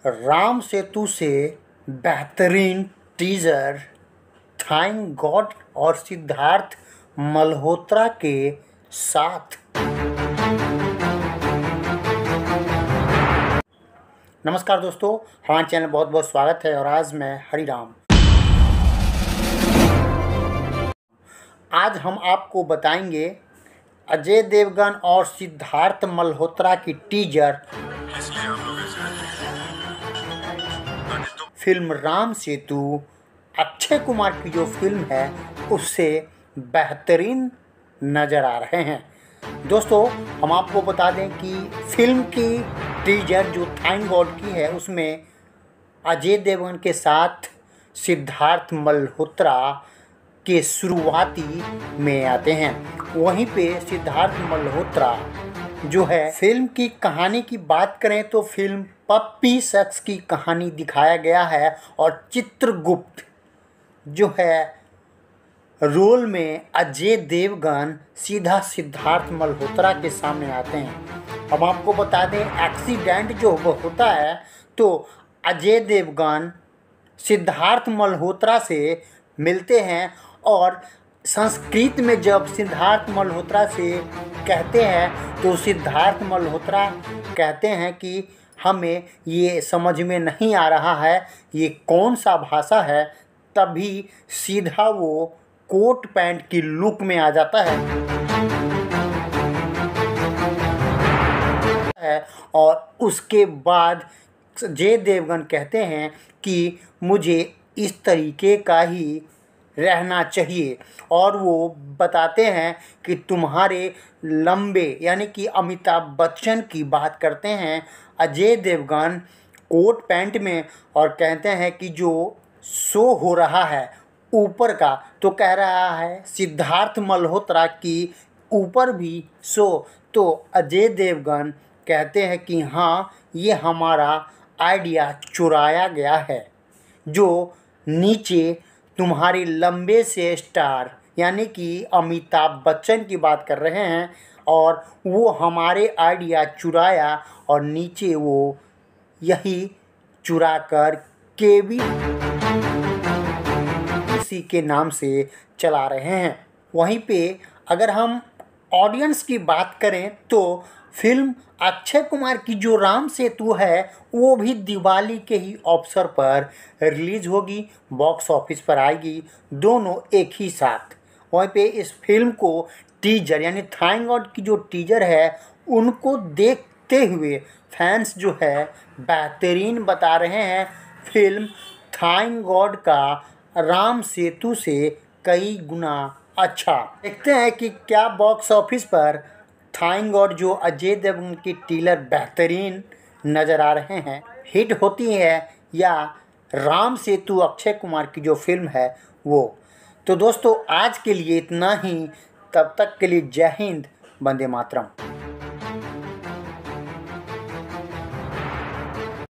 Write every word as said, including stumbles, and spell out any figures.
राम सेतु से बेहतरीन teaser thank God और सिद्धार्थ मल्होत्रा के साथ। नमस्कार दोस्तों, हमारे चैनल बहुत बहुत स्वागत है और आज मैं हरिराम। आज हम आपको बताएंगे अजय देवगन और सिद्धार्थ मल्होत्रा की टीजर फिल्म राम सेतु अक्षय कुमार की जो फिल्म है उससे बेहतरीन नज़र आ रहे हैं। दोस्तों, हम आपको बता दें कि फिल्म की टीजर जो थैंक गॉड की है उसमें अजय देवगन के साथ सिद्धार्थ मल्होत्रा के शुरुआती में आते हैं। वहीं पे सिद्धार्थ मल्होत्रा जो है, फिल्म की कहानी की बात करें तो फिल्म पप्पी शख्स की कहानी दिखाया गया है और चित्रगुप्त जो है रोल में अजय देवगन सीधा सिद्धार्थ मल्होत्रा के सामने आते हैं। हम आपको बता दें, एक्सीडेंट जो होता है तो अजय देवगन सिद्धार्थ मल्होत्रा से मिलते हैं और संस्कृत में जब सिद्धार्थ मल्होत्रा से कहते हैं तो सिद्धार्थ मल्होत्रा कहते हैं कि हमें ये समझ में नहीं आ रहा है ये कौन सा भाषा है। तभी सीधा वो कोट पैंट की लुक में आ जाता है और उसके बाद अजय देवगन कहते हैं कि मुझे इस तरीके का ही रहना चाहिए और वो बताते हैं कि तुम्हारे लंबे यानी कि अमिताभ बच्चन की बात करते हैं अजय देवगन कोट पैंट में और कहते हैं कि जो शो हो रहा है ऊपर का, तो कह रहा है सिद्धार्थ मल्होत्रा की ऊपर भी शो। तो अजय देवगन कहते हैं कि हाँ, ये हमारा आइडिया चुराया गया है। जो नीचे तुम्हारे लंबे से स्टार यानी कि अमिताभ बच्चन की बात कर रहे हैं और वो हमारे आइडिया चुराया और नीचे वो यही चुरा कर केवी इसी के नाम से चला रहे हैं। वहीं पे अगर हम ऑडियंस की बात करें तो फिल्म अक्षय कुमार की जो राम सेतु है वो भी दिवाली के ही अवसर पर रिलीज़ होगी, बॉक्स ऑफिस पर आएगी, दोनों एक ही साथ। वहीं पे इस फिल्म को टीजर यानी थैंक गॉड की जो टीजर है उनको देखते हुए फैंस जो है बेहतरीन बता रहे हैं। फिल्म थैंक गॉड का राम सेतु से कई गुना अच्छा। देखते हैं कि क्या बॉक्स ऑफिस पर थैंक गॉड जो अजय देवगन की टीलर बेहतरीन नज़र आ रहे हैं हिट होती है या राम सेतु अक्षय कुमार की जो फिल्म है वो। तो दोस्तों, आज के लिए इतना ही। तब तक के लिए जय हिंद, वंदे मातरम।